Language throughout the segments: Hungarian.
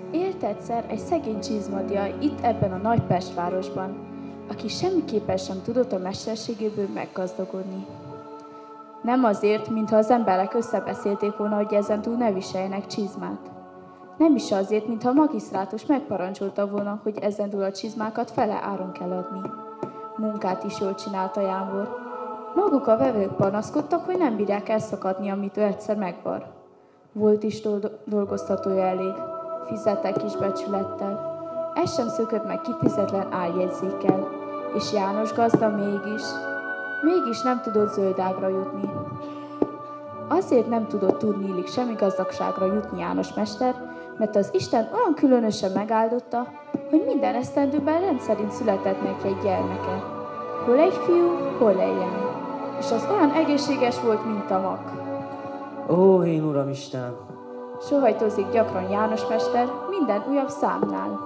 Élt egyszer egy szegény csizmadia itt ebben a nagy Pestvárosban, aki semmiképpen sem tudott a mesterségéből meggazdagodni. Nem azért, mintha az emberek összebeszélték volna, hogy ezentúl ne viseljenek csizmát. Nem is azért, mintha a magisztrátus megparancsolta volna, hogy ezentúl a csizmákat fele áron kell adni. Munkát is jól csinálta Jámbor. Maguk a vevők panaszkodtak, hogy nem bírják elszakadni, amit ő egyszer megvar. Volt is dolgoztatója elég, fizettek is becsülettel. Ez sem szökött meg kifizetlen álljegyzékkel, és János gazda mégis nem tudott zöldágra jutni. Azért nem tudott tudniillik semmi gazdagságra jutni János mester, mert az Isten olyan különösen megáldotta, hogy minden esztendőben rendszerint született neki egy gyermeke. Hol egy fiú, hol egy lány. És az olyan egészséges volt, mint a mak. Ó, én Uram Istenem! Sohajtozik gyakran János mester minden újabb számnál.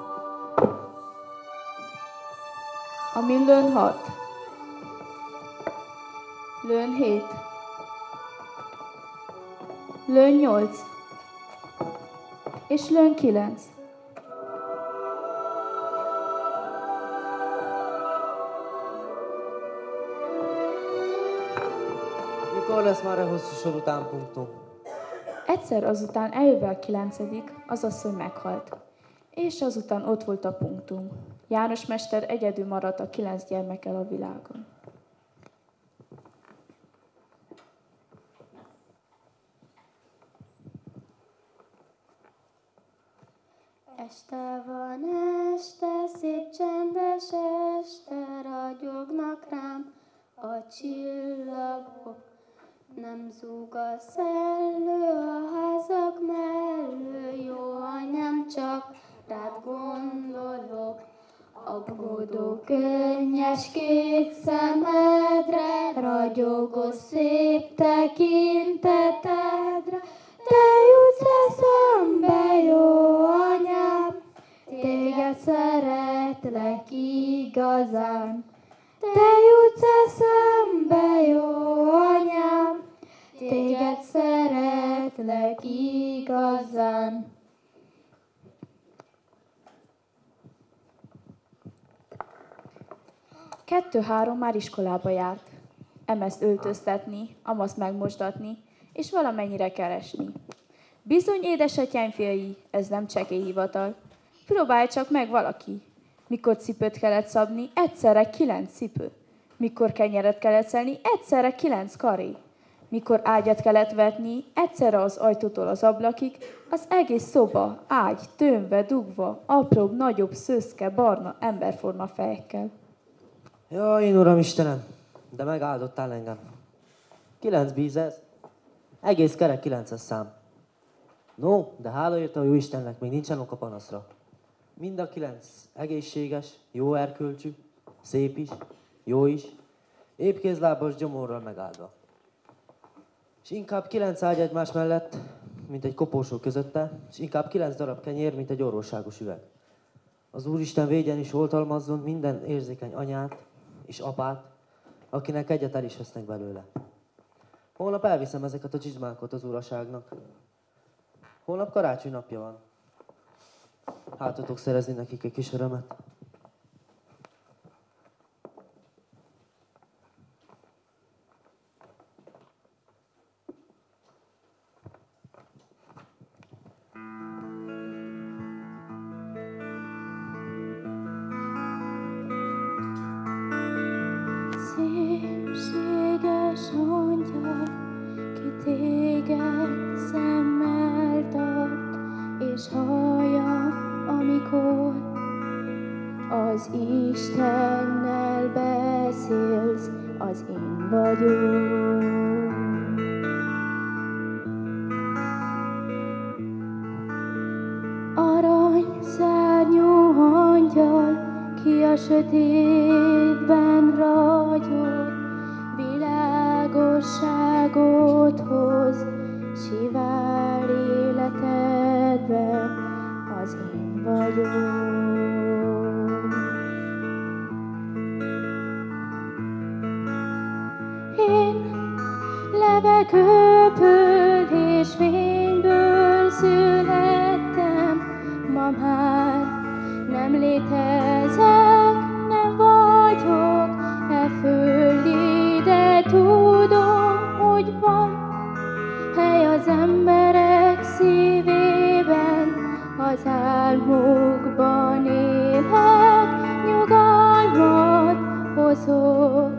Amin lőn 6, lőn 7, lőn 8, és lőn 9. Mikor lesz már a hosszú sor után punktum? Egyszer azután eljöve a 9., az asszony meghalt. És azután ott volt a punktum. János mester egyedül maradt a 9 gyermekkel a világon. Este van, este, szép csendes este, ragyognak rám a csillagok. Nem zúg a szellő a házak mellő, jó anyám, csak rád gondolok. Aggódó könnyes kék szemedre, ragyogó szép tekintetedre, te jutsz eszembe, jó anyám, téged szeretlek igazán. Te jutsz eszembe, jó anyám, téged szeretlek igazán. Kettő-három már iskolába járt. Emezt öltöztetni, amazt megmosdatni, és valamennyire keresni. Bizony, édesatyáim fiai, ez nem csekély hivatal. Próbálj csak meg valaki. Mikor cipőt kellett szabni, egyszerre 9 cipő. Mikor kenyeret kellett szelni, egyszerre 9 karé. Mikor ágyat kellett vetni, egyszerre az ajtótól az ablakig, az egész szoba, ágy, tömve, dugva, apróbb, nagyobb, szőszke, barna, emberforma fejekkel. Jaj, én Uram Istenem, de megáldottál engem. 9 bíz ez, egész kerek 9-es szám. No, de hála érte a jó Istennek, még nincsen ok a panaszra. Mind a 9 egészséges, jó erkölcsű, szép is, jó is, épp kézlábas gyomorral megáldva. És inkább 9 ágy egymás mellett, mint egy koporsó közötte, és inkább 9 darab kenyér, mint egy orvosságos üveg. Az Úristen védjen és oltalmazzon minden érzékeny anyát és apát, akinek egyet el is vesznek belőle. Holnap elviszem ezeket a csizmákat az uraságnak. Holnap karácsony napja van. Hát tudok szerezni nekik egy kis örömet. Szépséges angyal, ki téged szemmel tart, és hallja, amikor az Istennel beszélsz, az én vagyok. Aranyszárnyú angyal, ki a sötétben ragyog, világosságot hoz, sivár életedbe, az én vagyok. Én levegőből és fényből születtem, ma hely az emberek szívében, az álmukban élek, nyugalmat hozok.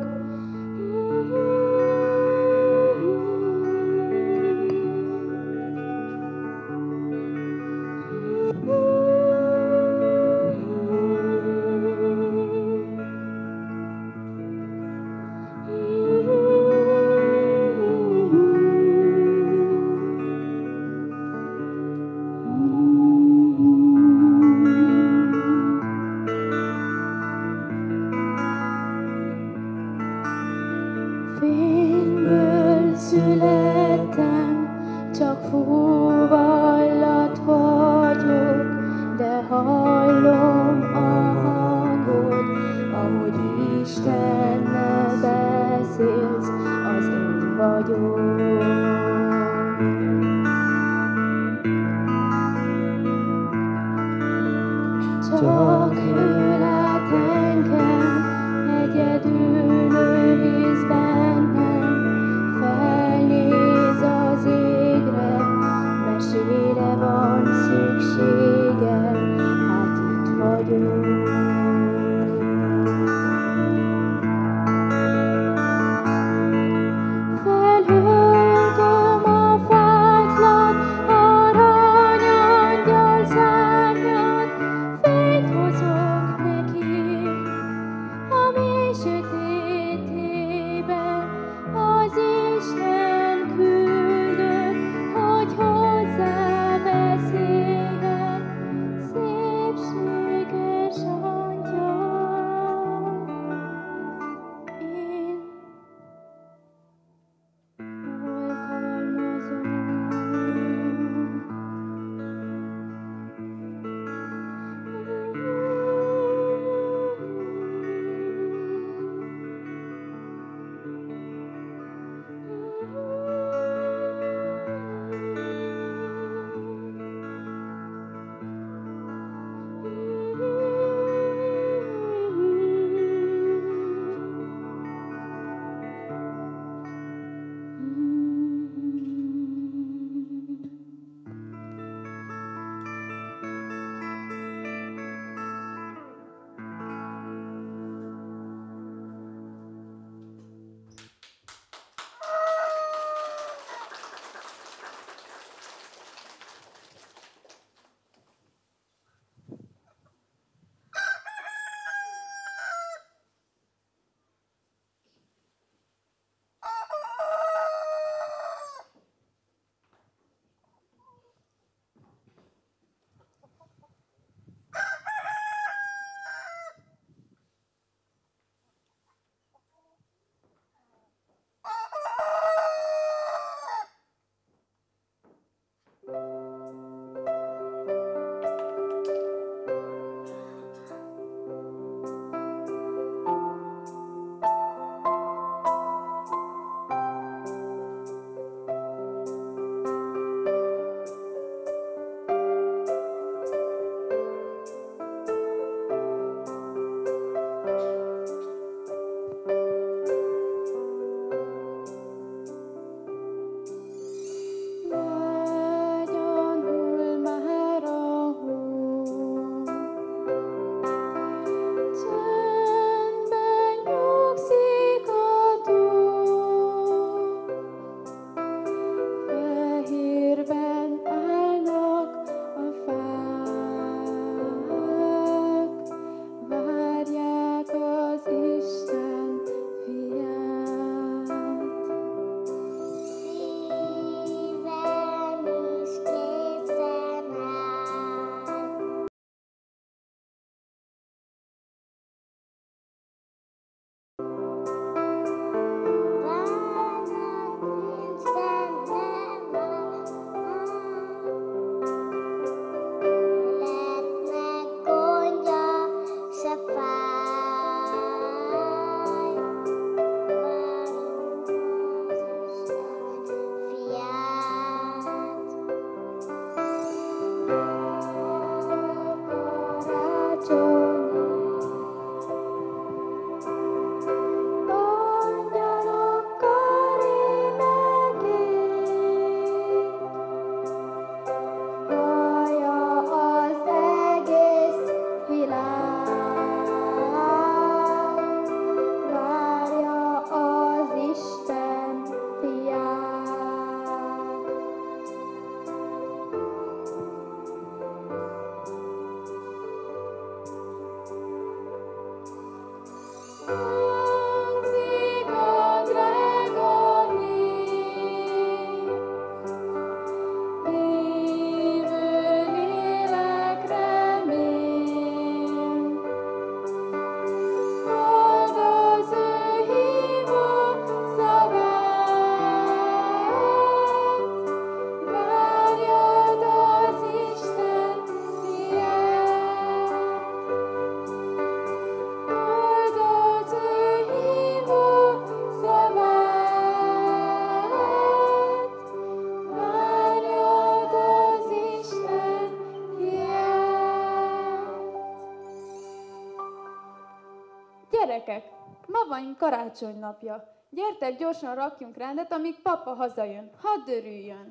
Ma van karácsony napja. Gyertek, gyorsan rakjunk rendet, amíg papa hazajön. Hadd örüljön!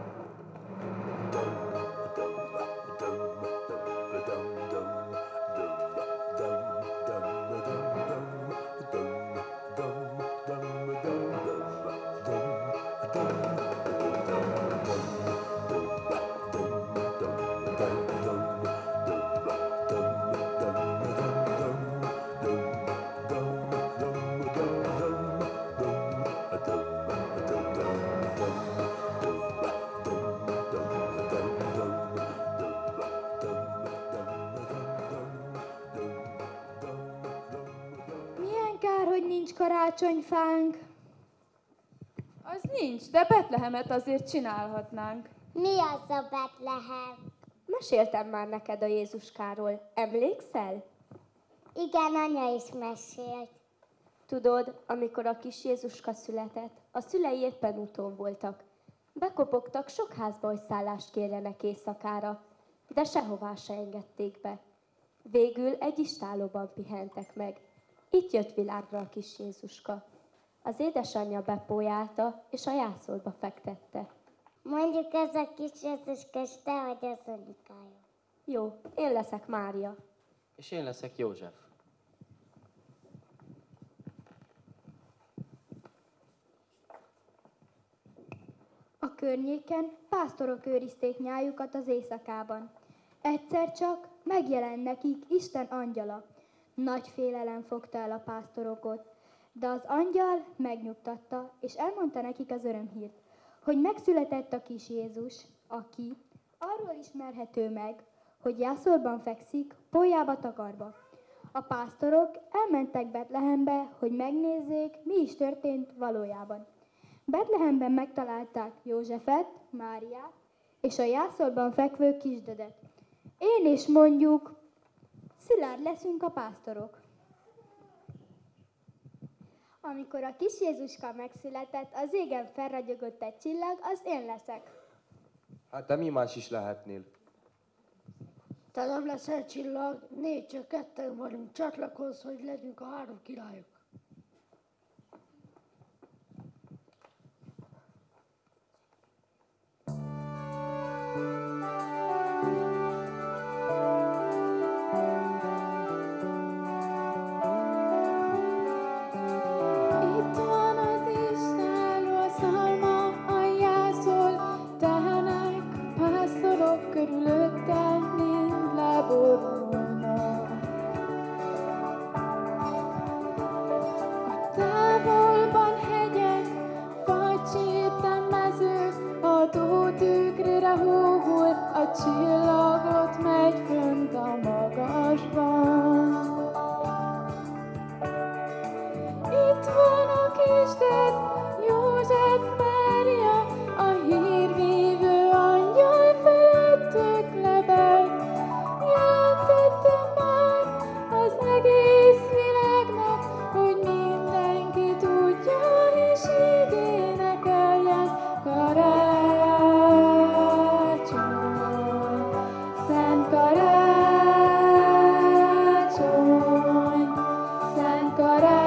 Milyen kár, hogy nincs karácsonyfánk. Az nincs, de Betlehemet azért csinálhatnánk. Mi az a Betlehem? Meséltem már neked a Jézuskáról. Emlékszel? Igen, anya is mesélt. Tudod, amikor a kis Jézuska született, a szülei éppen úton voltak. Bekopogtak sok házba, hogy szállást kérjenek éjszakára, de sehová se engedték be. Végül egy istállóban pihentek meg. Itt jött világra a kis Jézuska. Az édesanyja bepójálta, és a jászolba fektette. Mondjuk ez a kis Jézuska, és te vagy az anyukája. Jó, én leszek Mária. És én leszek József. A környéken pásztorok őrizték nyájukat az éjszakában. Egyszer csak megjelent nekik Isten angyala. Nagy félelem fogta el a pásztorokat, de az angyal megnyugtatta, és elmondta nekik az örömhírt, hogy megszületett a kis Jézus, aki arról ismerhető meg, hogy jászolban fekszik, pólyába takarva. A pásztorok elmentek Betlehembe, hogy megnézzék, mi is történt valójában. Betlehemben megtalálták Józsefet, Máriát és a jászolban fekvő kisdedet. Én is mondjuk, szilárd leszünk a pásztorok. Amikor a kis Jézuska megszületett, az égen felragyogott egy csillag, az én leszek. Hát te mi más is lehetnél? Te nem leszel csillag, 4 csak 2 vagyunk, csatlakozz, hogy legyünk a 3 királyok. Itt van az Istenről szalma, a jászol tehenek, pásztorok körülöttem mind leborulnak. A távolban hegyek, fagycsípten mezők, a tó tükrére húgul, a csillagot megy fönt a magasban. Itt van a kisded, József, Mária, a hírvívő angyal felettük lebeg. Jelentette már az egész világnak, hogy mindenki tudja és így énekeljen. Karácsony, szent karácsony, szent karácsony.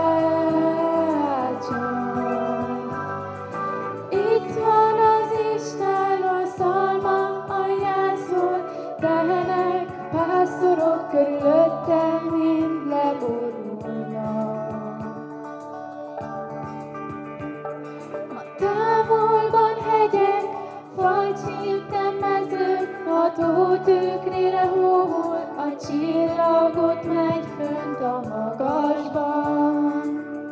Itt van az Isten a szalma, a jászol, tehenek, pásztorok körülöttem mind leborulnak. A távolban hegyek, fagycsípten mezők, a tó tükrére húgul, a csillagot megy fönt a magasban.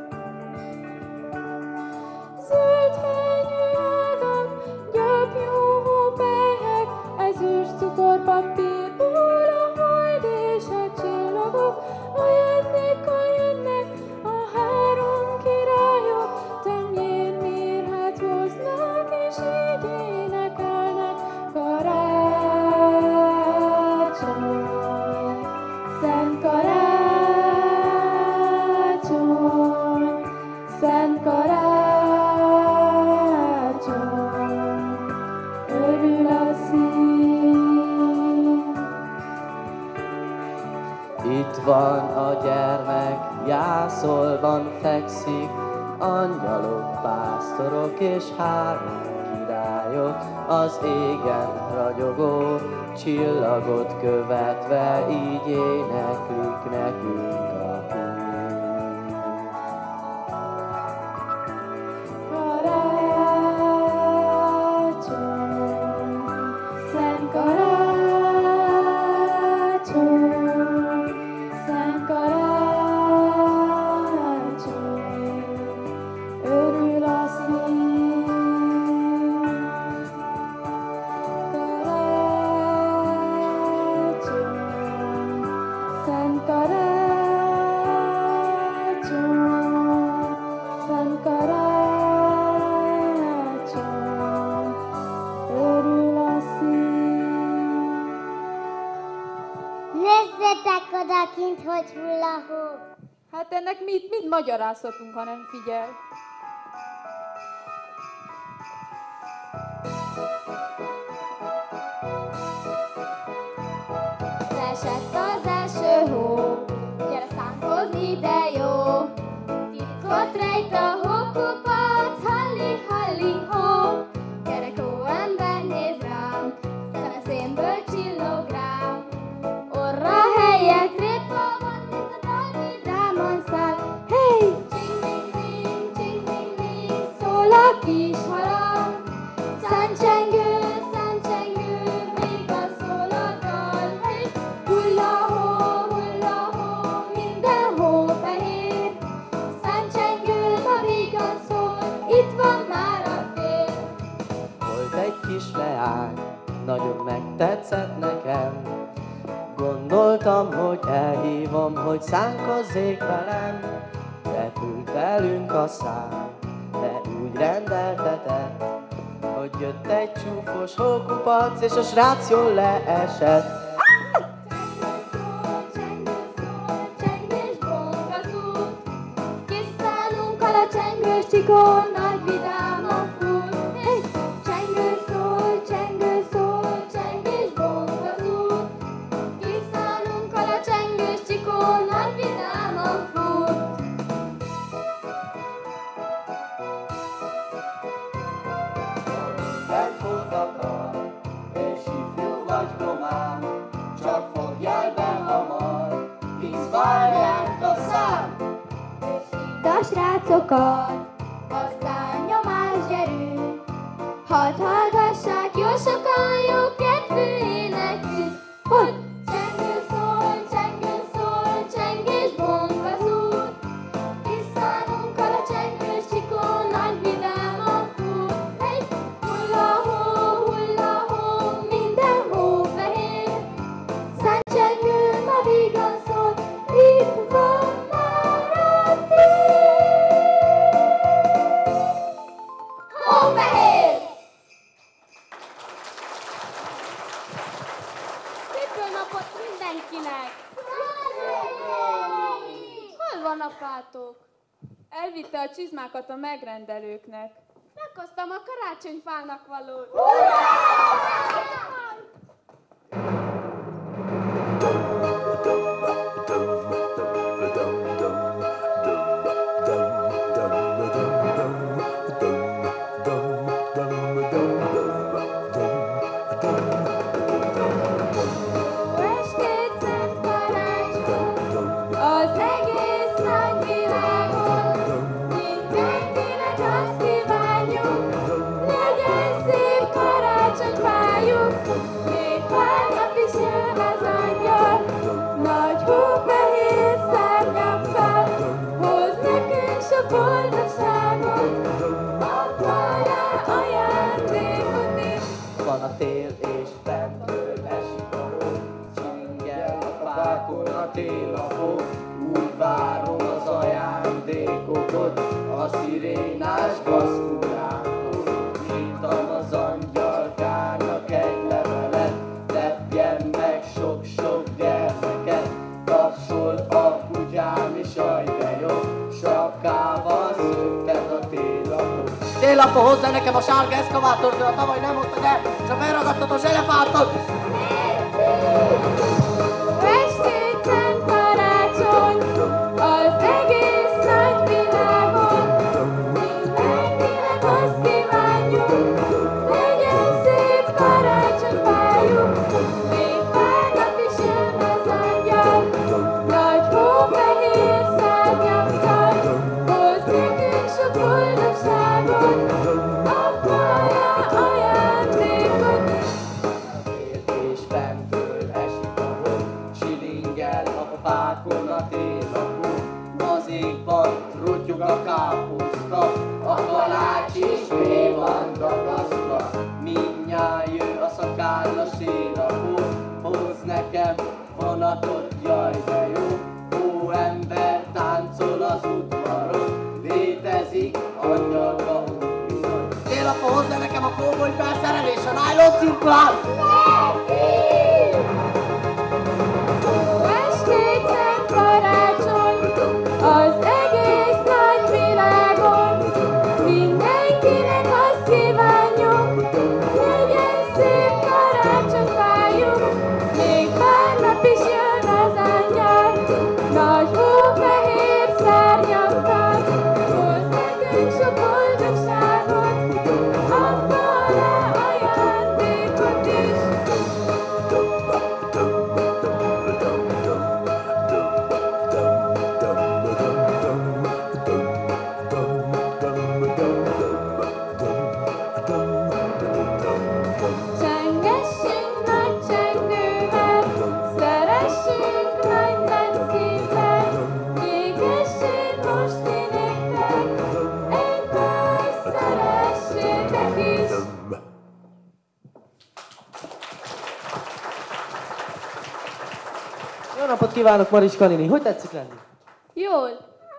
Zöld fenyő ágak, gyapjú pelyhek, ezüst cukorpapírból a hold és a csillagok, ajándékkal jönnek a 3 királyok, tömjén mirhát hoznak és így énekelnek. Karácsony, ágyban fekszik, angyalok, pásztorok és három királyok, az égen ragyogó csillagot követve, így éneklik nekünk a hír. Nézzetek odakint, hogy hull a hó. Hát ennek mit magyarázhatunk, ha nem figyel? Esett az első hó, gyere számkozni, de jó. Titkot rejt a hókupac, halli, halli, hó. Gyerek hóember, nézd rám, szeme szénből csillog rám. Orra helyett répa van, nézd a dal vidáman száll. Hey! Csing-ding-ding, csing-ding-ding, szól a kis halang. Száncsengő, száncsengő, vígan szól a dal. Hey! Hulla-hó, minden hó fehér. Száncsengő, a vígan szól, itt van már a tér. Volt egy kis leány, nagyon megtetszett nekem. Gondoltam, hogy elhívom, hogy szánkozzék velem. Repült velünk a szám, de úgy rendeltetett, hogy jött egy csúfos hókupac, és a srác jól leesett. Csengés bong az út. Kiszállunkkal a csengős csikón, nagy vidáman fut. Hey! Csengő szól, csengés bong az út. Kiszállunkkal a csengős csikón, nagy vidáman fut. Megfogtak, és ifjú vagy komám, csak fogjál be hamar, hisz várják a szám. Hidd a srácokat, aztán nyomás gyerünk. Hadd hallgassák jó sokan jó kedvű énekünk. Hogy csengő szól, csengés bong az út. Kiszállunkkal a csengős csikón, nagy vidáman fut. Hey! Hulla-hó, minden hó fehér. Száncsengő, ma vígan szól, itt van már a tér. Hófehér! Szép jó napot mindenkinek! Hol van apátok? Elvitte a csizmákat a megrendelőknek. Meghoztam a karácsonyfának valót. Estét szent karácsony, az egész nagy világon. Mindenkinek azt kívánjuk, legyen szép karácsonyfájuk. Még pár nap is jön az angyal, nagy hófehér szárnyakkal. Hoz nekünk sok boldogságot, adva rá ajándékot is. Van a tél és fentről esik a hó, csingel a fákon a tél a hó. Úgy várom az ajándékokat, a szirénás gazfurától. Írtam az angyalkának egy levelet, lepjen meg sok-sok gyermeket. Tapsol a kutyám és aj de jó, sapkával szöktet a télapó. Télapó, hozzá nekem a sárga eszkavátort, de a tavaly nem hoztad el, és a felragadtatos elefántot. Estét szent karácsony, az egész nagy sérakó, hoz nekem vonatot, jaj de jó. Ó, ember táncol az udvaron, létezik angyalka bizony. Télapó, hozza nekem a kóboly felszerelés, a nylon cirkulár! Estét szent karácsony, az egész nagy világon, mindenkinek azt kívánjuk, legyen szép karácsonyfájuk, még pár nap is jön az angyal, nagy hófehér szárnyakkal, hoz nekünk sok boldogságot, abba le ajándékot is. Csengessünk nagy csengővel, szeressünk nagy szívvel, égessék most ti nektek, egymást szeressétek is. Jó napot kívánok, Mariska néni! Hogy tetszik lenni? Jól.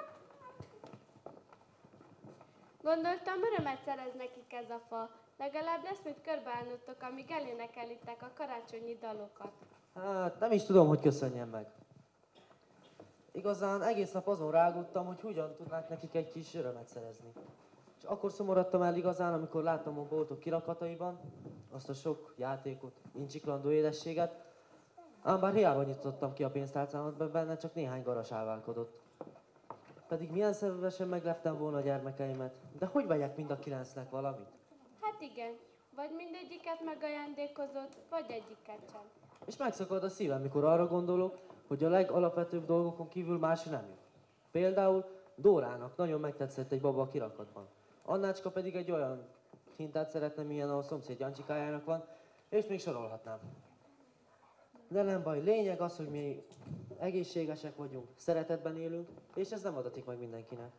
Gondoltam, örömet szerez nekik ez a fa. Legalább lesz, mit körbeállnottok, amíg elénekelitek a karácsonyi dalokat. Hát nem is tudom, hogy köszönjem meg. Igazán egész nap azon rágódtam, hogy hogyan tudnák nekik egy kis örömet szerezni. És akkor szomorodtam el igazán, amikor láttam a boltok kirakataiban azt a sok játékot, incsiklandó édességet, ám bár hiába nyitottam ki a pénztárcámat, benne csak néhány garas állválkodott. Pedig milyen szervesen megleptem volna a gyermekeimet, de hogy vegyek mind a 9-nek valamit? Hát igen, vagy mindegyiket megajándékozott, vagy egyiket sem. És megszakad a szívem, mikor arra gondolok, hogy a legalapvetőbb dolgokon kívül más nem jut. Például Dórának nagyon megtetszett egy baba a kirakatban. Annácska pedig egy olyan hintát szeretne, milyen a szomszéd Jancsikájának van, és még sorolhatnám. De nem baj, lényeg az, hogy mi egészségesek vagyunk, szeretetben élünk, és ez nem adatik meg mindenkinek.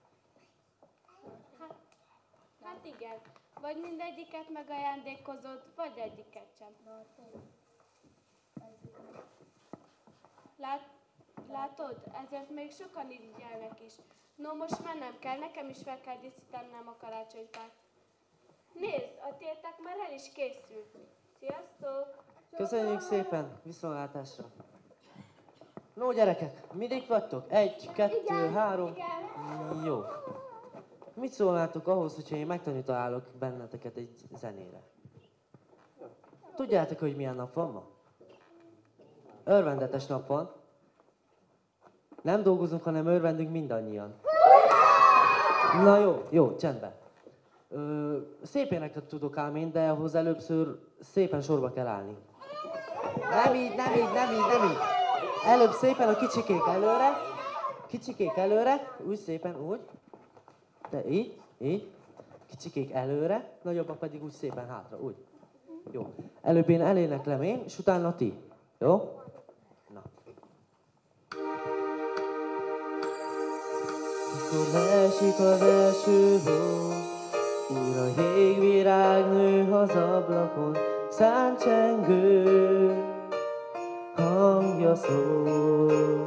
Hát igen, vagy mindegyiket megajándékozott, vagy egyiket sem. Látod, ezért még sokan irigyelnek is. No, most mennem kell, nekem is fel kell díszítenem a karácsonyfát. Nézd, a tiétek már el is készült. Sziasztok! Köszönjük szépen, viszontlátásra! No gyerekek, mindig vagytok? 1, 2, 3, jó. Mit szólnátok ahhoz, hogyha én megtanítalálok benneteket egy zenére? Tudjátok, hogy milyen nap van ma? Örvendetes nap van. Nem dolgozunk, hanem örvendünk mindannyian. Na jó, csendben. Szép éneket tudok ám én, de ahhoz előbbször szépen sorba kell állni. Nem így. Előbb szépen a kicsikék előre, úgy szépen, úgy. De így. Kicsikék előre, nagyobbak pedig úgy szépen hátra, úgy. Jó. Előbb én eléneklem én, és utána ti. Jó? Na. Mikor leesik az első hó, újra jégvirág nő az ablakon, száncsengő hangja szól.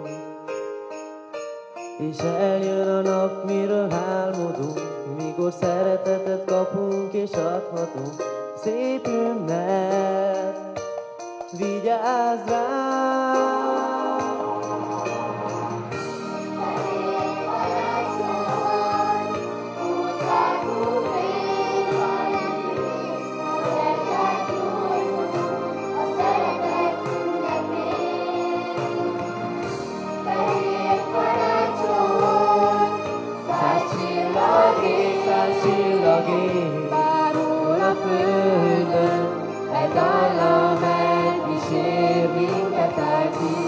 És eljön a nap, miről álmodunk, mikor szeretetet kapunk és adhatunk. Szép ünnep, vigyázz rám! Bárhol a földön, egy dallam elkísér minket elkísér.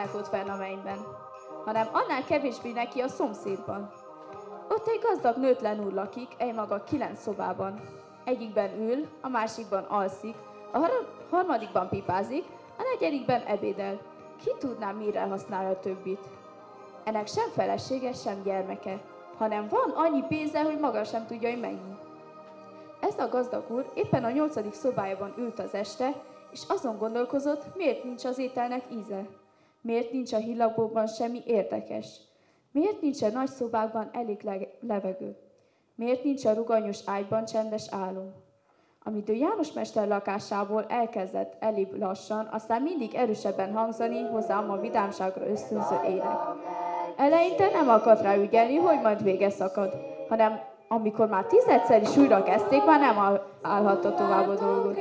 élnek ott fenn a mennyben, hanem annál kevésbé neki a szomszédban. Ott egy gazdag nőtlen úr lakik, maga 9 szobában. Egyikben ül, a másikban alszik, a harmadikban pipázik, a negyedikben ebédel. Ki tudná, mire használja a többit? Ennek sem felesége, sem gyermeke, hanem van annyi pénze, hogy maga sem tudja, hogy mennyi. Ez a gazdag úr éppen a 8. szobájában ült az este, és azon gondolkozott, miért nincs az ételnek íze. Miért nincs a hillagóban semmi érdekes. Miért nincs a nagy szobákban elég levegő. Miért nincs a ruganyos ágyban csendes álom. Amit ő János mester lakásából elkezdett elébb lassan, aztán mindig erősebben hangzani, hozzám a vidámságra ösztönző ének. Eleinte nem akart rá ügyelni, hogy majd vége szakad, hanem amikor már 10-szer is újra kezdték, már nem állhatta tovább a dolgot.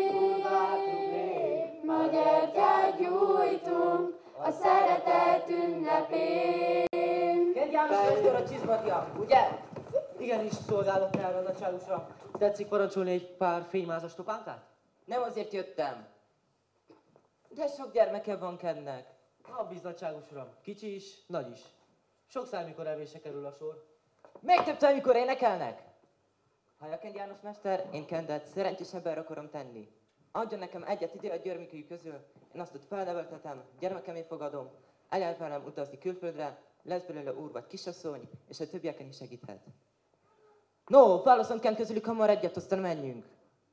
Ma gyertyát gyújtunk a szeretet ünnepén. Kent János mester a csizmatia, ugye? Igenis, szolgálok el a nagyságusra. Tetszik parancsolni egy pár fénymázas topánkát? Nem azért jöttem. De sok gyermeke van Kennek. A biznagyságos uram, kicsi is, nagy is. Sok számikor evése kerül a sor. Még több amikor énekelnek. Ha Kent János mester, én Kendet szerencsés ember akarom tenni. Adjon nekem egyet ide a gyermekei közül, én azt ott felneveltetem, gyermekemé fogadom, eljár velem utazni külföldre, lesz belőle úr vagy kisasszony, és a többieken is segíthet. No, válaszom Kent közülük hamar egyet, aztán menjünk.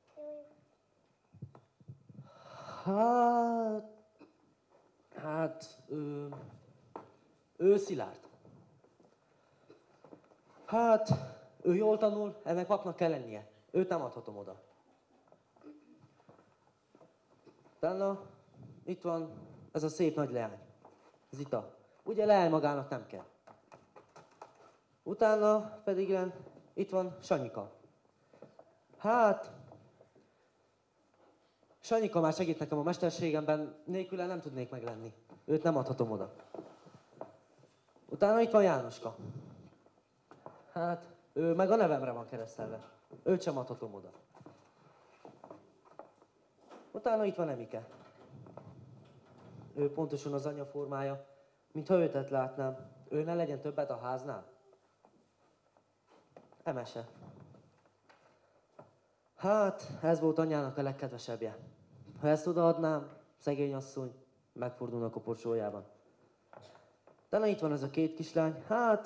Ő Szilárd. Ő jól tanul, ennek vaknak kell lennie. Őt nem adhatom oda. Utána itt van ez a szép nagy leány, Zita. Ugye leány magának nem kell. Utána pedig itt van Sanyika. Sanyika már segít nekem a mesterségemben, nélküle nem tudnék meglenni. Őt nem adhatom oda. Utána itt van Jánoska. Ő meg a nevemre van keresztelve. Őt sem adhatom oda. Utána itt van Emike. Ő pontosan az anya formája, mintha őtet látnám. Ő ne legyen többet a háznál. Emese. Ez volt anyának a legkedvesebbje. Ha ezt odaadnám, szegény asszony, megfordulna a koporsójában. Utána itt van ez a 2 kislány.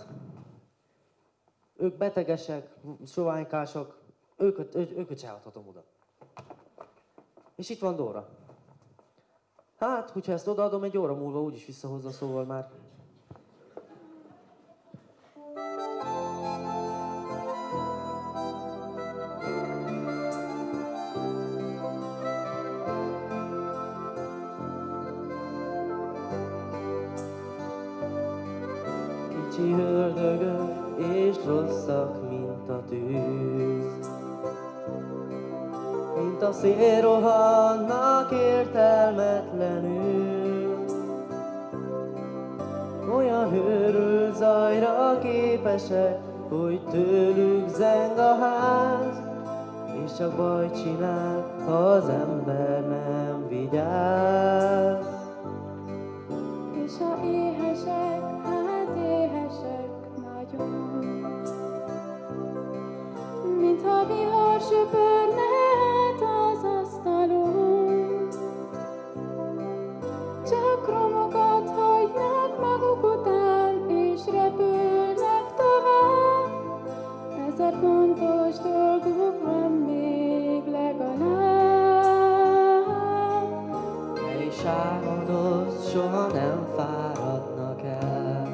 Ők betegesek, soványkások, őket se adhatom oda. És itt van Dóra. Hogyha ezt odaadom, egy óra múlva úgyis visszahozza, szóval már. Kicsi ördögök és rosszak, mint a tűz. Mint a szél rohannak értelmetlenül. Olyan őrült zajra képesek, hogy tőlük zeng a ház, és csak bajt csinál, ha az ember nem vigyáz. És ha éhesek, hát éhesek nagyon, mintha vihar söpörne az asztalon. Csak romokat hagynak maguk után, és repülnek tovább. 1000 fontos dolguk van még legalább. Ne is álmodozz, soha nem fáradnak el.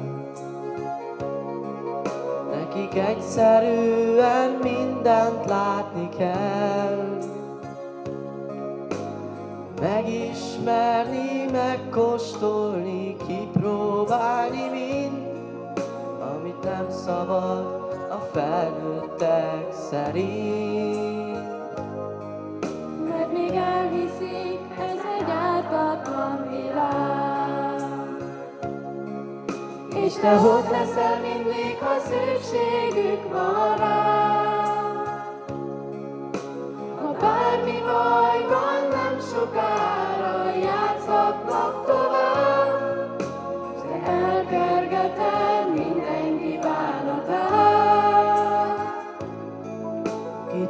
Nekik egyszerűen mindent látni kell. Megismerni, megkóstolni, kipróbálni mind, amit nem szabad a felnőttek szerint. Mert még elhiszik, ez egy ártatlan világ. És te ott leszel mindig, ha szükségük van rá. Ha bármi baj van, nem sokára játszhatnak tovább.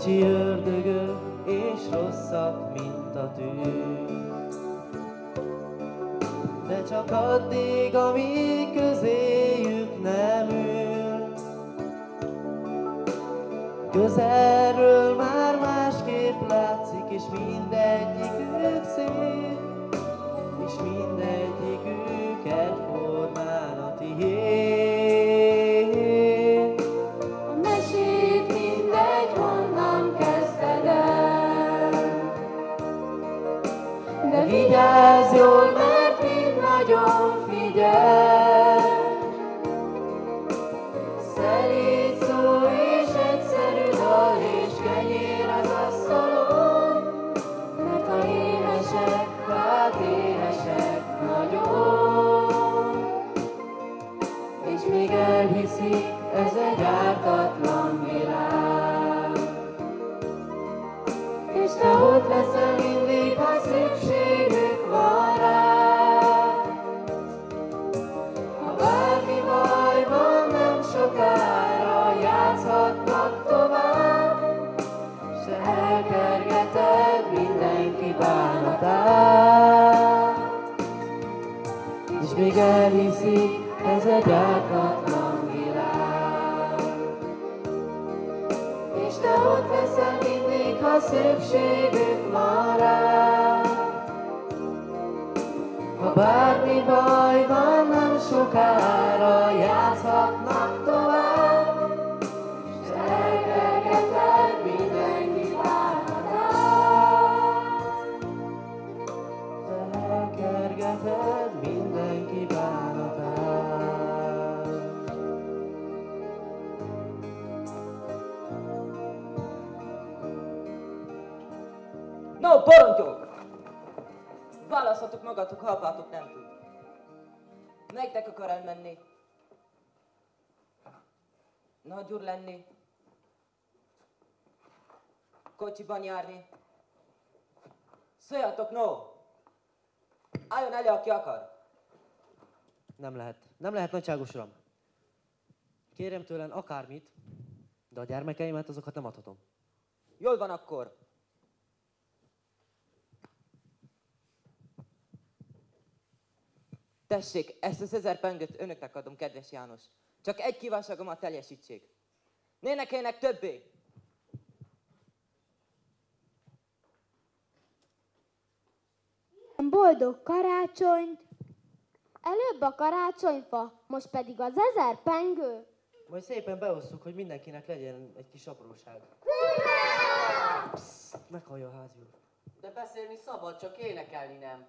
kicsi ördögök, és rosszak, mint a tűz. De csak addig, amíg közéjük nem ül. Közelről már másképp látszik, és mindegyikük szép, és mindegyikük egyformán a tiéd. A mesét mindegy, honnan kezdted el, De vigyázz jól, mert mind nagyon figyel. Szelíd szó és egyszerű dal, és kenyér az asztalon, mert a éhesek, hát éhesek nagyon. És még elhiszik, ez egy ártatlan világ. És te ott leszel mindig, ha szükségük van rád. Ha bármi baj van, nem sokára játszhatnak tovább, s te elkergeted mindenki bánatát. És még elhiszik, ez egy ártatlan világ. És te ott leszel mindig, ha szükségük van rád. Ha bármi baj van, nem sokára játszhatnak tovább, s te elkergeted mindenki bánatát. Te elkergeted mindenki bánatát. No, porontyok! Választhatok magatok, ha apátok nem tud. Melyiknek akar elmenni? Nagyúr lenni? Kocsiban járni? Szóljatok, no! Álljon elő, aki akar! Nem lehet. Nem lehet, nagyságos uram. Kérem tőlen akármit, de a gyermekeimet azokat nem adhatom. Jól van akkor. Tessék, ezt az 1000 pengőt önöknek adom, kedves János. Csak egy kívánságomat teljesítsék. Ne énekeljenek többé! Boldog karácsonyt! Előbb a karácsonyfa, most pedig az 1000 pengő. Majd szépen beosszuk, hogy mindenkinek legyen egy kis apróság. Psst, meghallja a házi úr. De beszélni szabad, csak énekelni nem.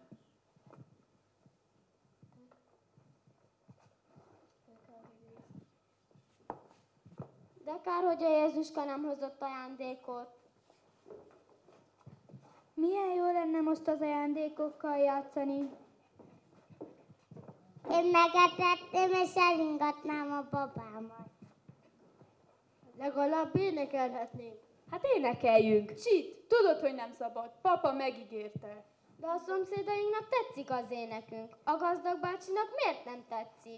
De kár, hogy a Jézuska nem hozott ajándékot. Milyen jó lenne most az ajándékokkal játszani. Én megetettem, és elingatnám a babámat. Legalább énekelhetnénk. Hát énekeljünk. Csit, tudod, hogy nem szabad. Papa megígérte. De a szomszédainknak tetszik az énekünk. A gazdag bácsinak miért nem tetszik?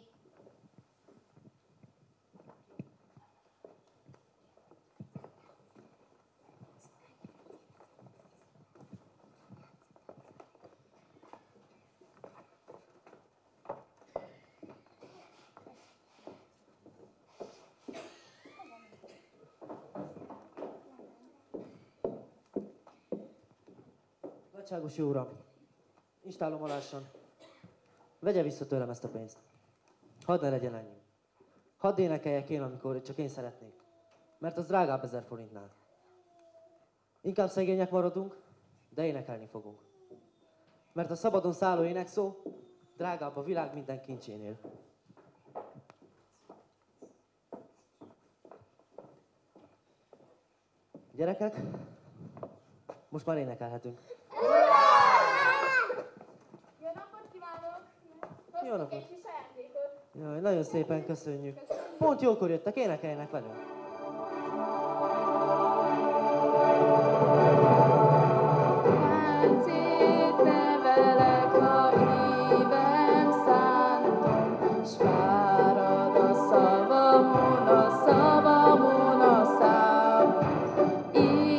Nagyságos jó uram, installom alásson. Vegye vissza tőlem ezt a pénzt. Hadd ne legyen ennyi. Hadd énekeljek én, amikor csak én szeretnék. Mert az drágább 1000 forintnál. Inkább szegények maradunk, de énekelni fogunk. Mert a szabadon szálló énekszó drágább a világ minden kincsénél. Gyerekek, most már énekelhetünk. Jó napot kívánok! Jó Hoztuk napot. egy kis ajándékot. Jaj, nagyon szépen köszönjük. Pont jókor jöttek, énekeljenek velünk. Láncét nevelek, ha éven szántom, s várad a szavamon a szám.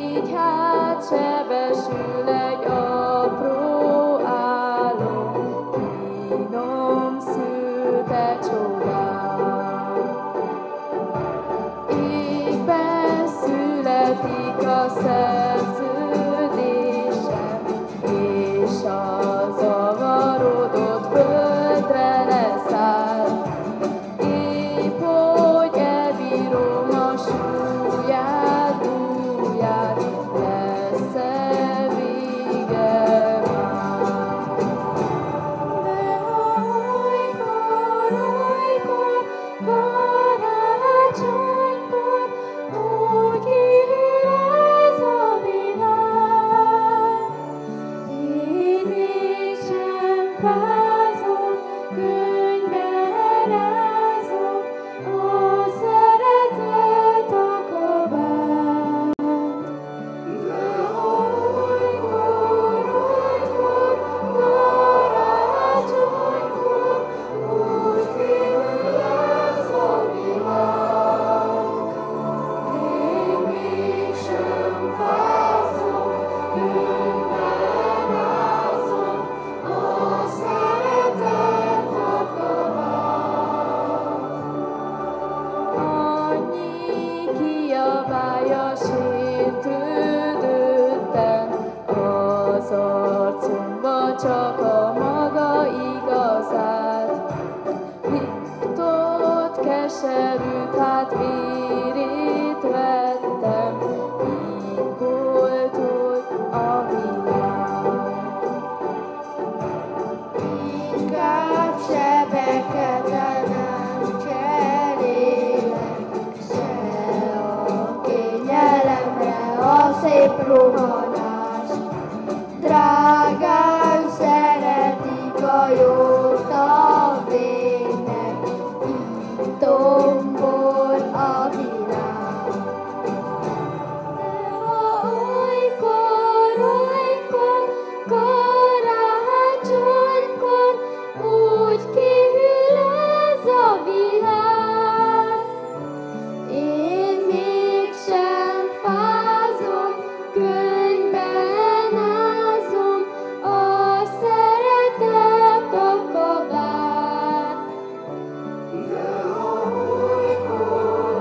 Csak a maga igazát, Viktót keserűt, hát vérét vettem, így boldog a világ. Inkább sebeket nem cserélek, se a kényelemre a szép rohanás. Drágán szeretik a jót a vérnek, így tombol a világ. Olykor, karácsonykor úgy kihűl ez a világ. Én mégsem fázom, könyvben ázom, a szeretet a kabát. De olykor,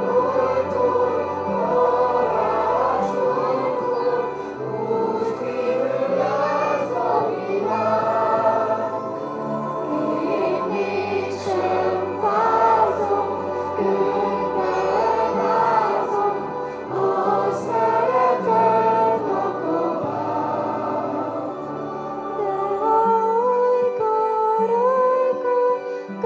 karácsonykor úgy kihűl ez a világ. Én mégsem fázom, könyvben ázom, a szeretet a kabát. De olykor,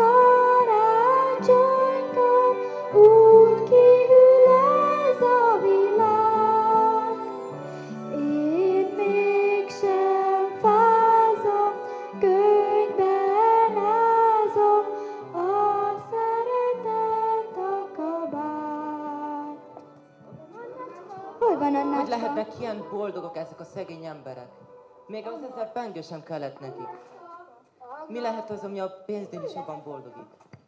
karácsonykor úgy kihűl ez a világ. Én mégsem fázom, könyvben ázom, a szeretet a kabát. Hol van Annácska? Hogy lehetnek ilyen boldogok ezek a szegény emberek? Még az 1000 pengő sem kellett nekik. Mi lehet az, ami a pénznél is jobban boldogít?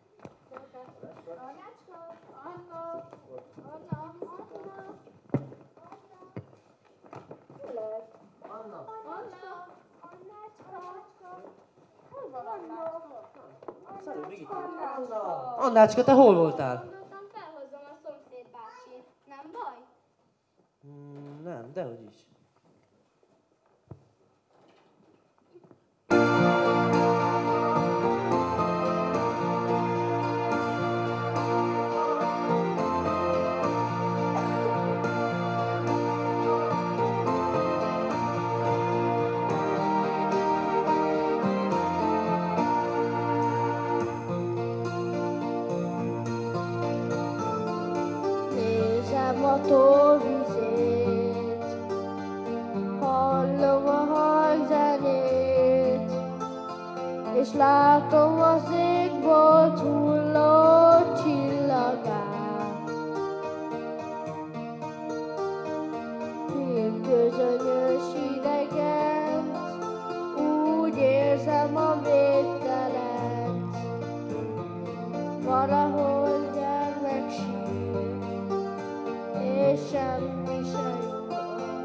Annácska, te hol voltál? Gondoltam, felhozom a szomszéd bácsit. Nem baj? Nem, dehogy is. Nézem a tóvizét, hallom a hangzenét, és látom az égbolt hulló csillagát. Mint közönyös idegent, úgy érzem a végtelent, valahol gyermek sír, és semmi se jó.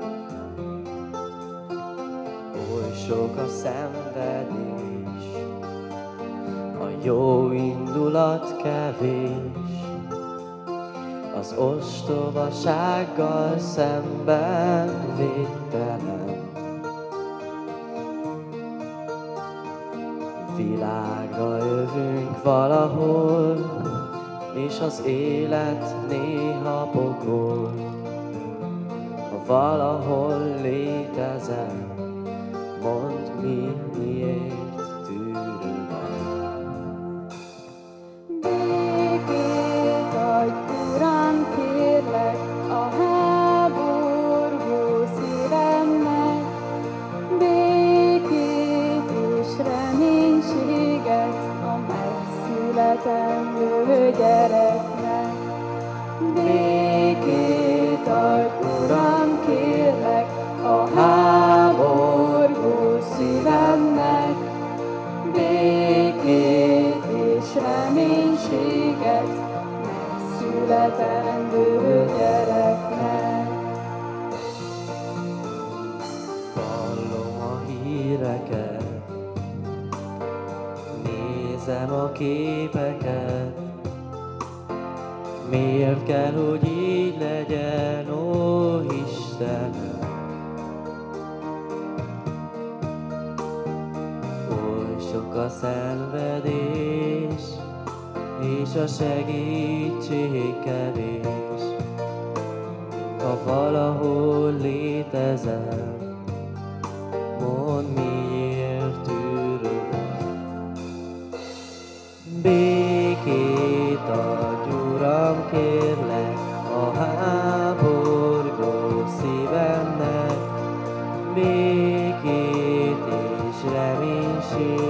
Oly sok a szenvedés, a jó indulat kevés, az ostobasággal szemben védtelen. Világra jövünk valahol, és az élet néha pokol. Ha valahol létezem, mondd miért tűröm el. Békét adj, Uram, kérlek, a háborgó szívemnek, békét és reménységet a megszületendő gyereknek. Békét adj, Uram, kérlek, a háborgó szívemnek, békét és reménységet megszületendő gyereknek. nézem a képeket. Miért kell, hogy így legyen, ó Istenem? Oly sok a szenvedés, és a segítség kevés. Ha valahol létezel, mondd, miért tűröd el. Békét adj, Uram, kérlek, a háborgó szívemnek. Békét és reménység